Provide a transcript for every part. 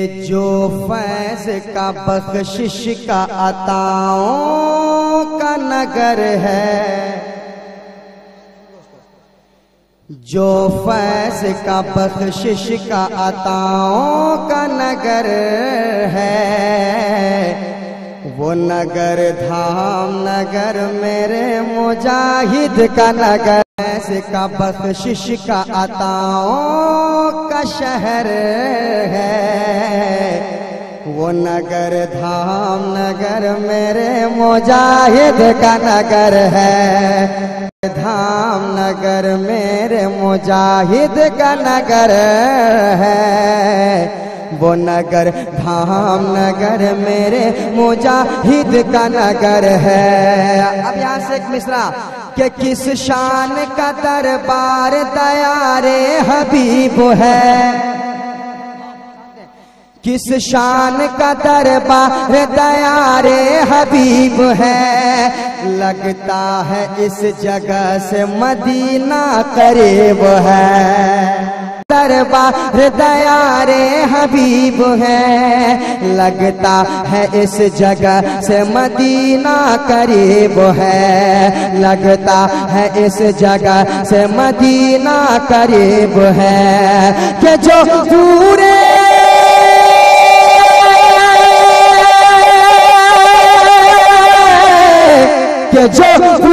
जो फैज का बख्शिश का अताओं का नगर है, जो फैज का बख्शिश का अताओं का नगर है, वो नगर धाम नगर मेरे मुजाहिद का नगर। फैज का बख्शिश का अताओं का शहर है, वो नगर धाम नगर मेरे मुजाहिद का नगर है। धाम नगर मेरे मुजाहिद का नगर है, वो नगर धाम नगर मेरे मुजाहिद का नगर है। अब यहाँ से एक मिसरा कि किस शान का दरबार दयारे हबीब है, किस शान का दरबार दयारे हबीब है, लगता है इस जगह से मदीना करीब है। दरबार दयारे हबीब है, लगता है इस जगह से मदीना करीब है, लगता है इस जगह से मदीना करीब है। कि जो पूरे जो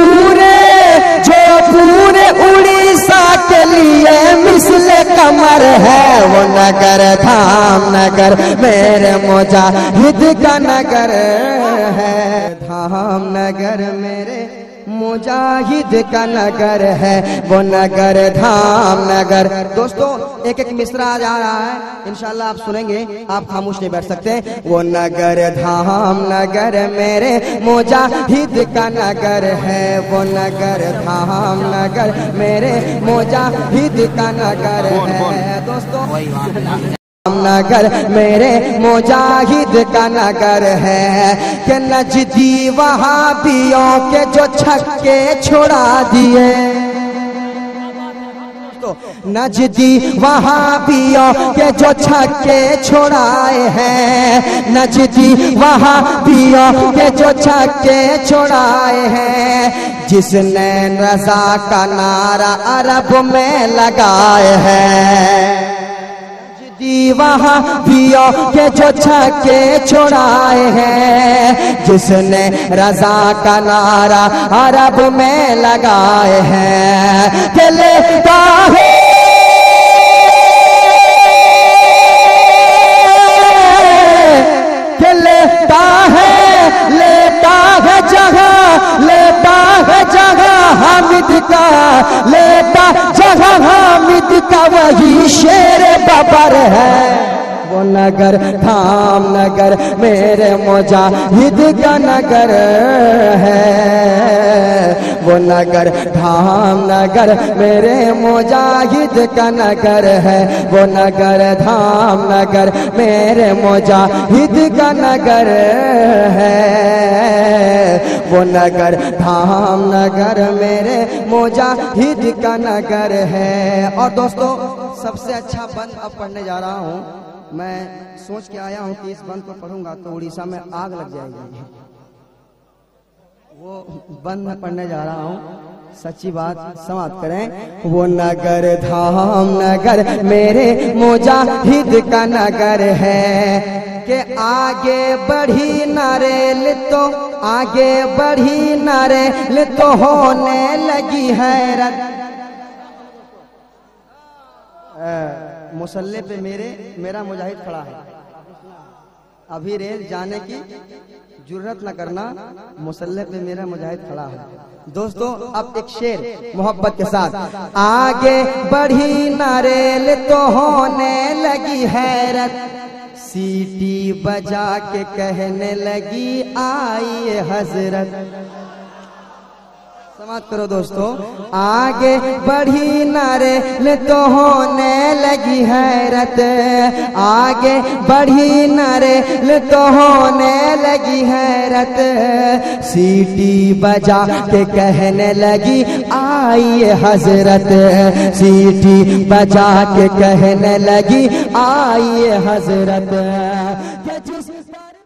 पूरे उड़ीसा के लिए मिसले कमर है, वो नगर धाम नगर मेरे मुजाहिद का नगर है। धाम नगर मेरे मुजाहिद का नगर है, वो नगर धाम नगर। दोस्तों एक एक मिसरा आ जा रहा है, इंशाल्लाह आप सुनेंगे, आप खामोश नहीं बैठ सकते। वो नगर धाम नगर मेरे मुजाहिद का नगर है, वो नगर धाम नगर मेरे मुजाहिद का नगर है। दोस्तों नगर मेरे मुजाहिद का नगर है, कि नजदी वहाबियों के जो छक्के छुड़ा दिए, नजदी वहाबियों के जो छक्के छुड़ाए हैं, नजदी वहाबियों के जो छक्के छुड़ाए हैं, जिसने रज़ा का नारा अरब में लगाए हैं। वहाबियों के जो छक्के छुड़ाए हैं, जिसने रज़ा का नारा अरब में लगाए हैं। कि लेता है जगह, लेता है जगह हामिद का, लेता जगह हामिद का वही शेर बबर है। वो नगर धाम नगर मेरे मुजाहिद का नगर है, वो नगर धाम नगर मेरे मुजाहिद का नगर है, वो नगर धाम नगर मेरे मुजाहिद का नगर है, वो नगर धाम नगर मेरे मुजाहिद का नगर है। और दोस्तों सबसे अच्छा बंद अब पढ़ने जा रहा हूँ। मैं सोच के आया हूँ कि इस बंद को पढ़ूंगा तो उड़ीसा में आग लग जाएगी। वो बंद में पढ़ने जा रहा हूँ, सच्ची बात समाप्त करें। वो नगर धाम नगर मेरे मुजाहिद का नगर है, कि आगे बढ़ी नारेल तो आगे बढ़ी नारेल तो होने लगी हैरत। मुसल्ले पे मेरा मुजाहिद खड़ा है, अभी रेल जाने की जुर्रत न करना, मुसल्ले पे मेरा मुजाहिद खड़ा है। दोस्तों अब एक शेर मोहब्बत के साथ। आगे बढ़ी नारेल तो होने लगी हैरत, सीटी बजा के कहने लगी आइए हजरत। समाप्त करो दोस्तों। आगे बढ़ी नारे तो होने लगी हैरत, आगे बढ़ी नारे तो होने लगी हैरत, सीटी बजा के कहने लगी आइए हजरत, सीटी बजा के कहने लगी आइए हजरत।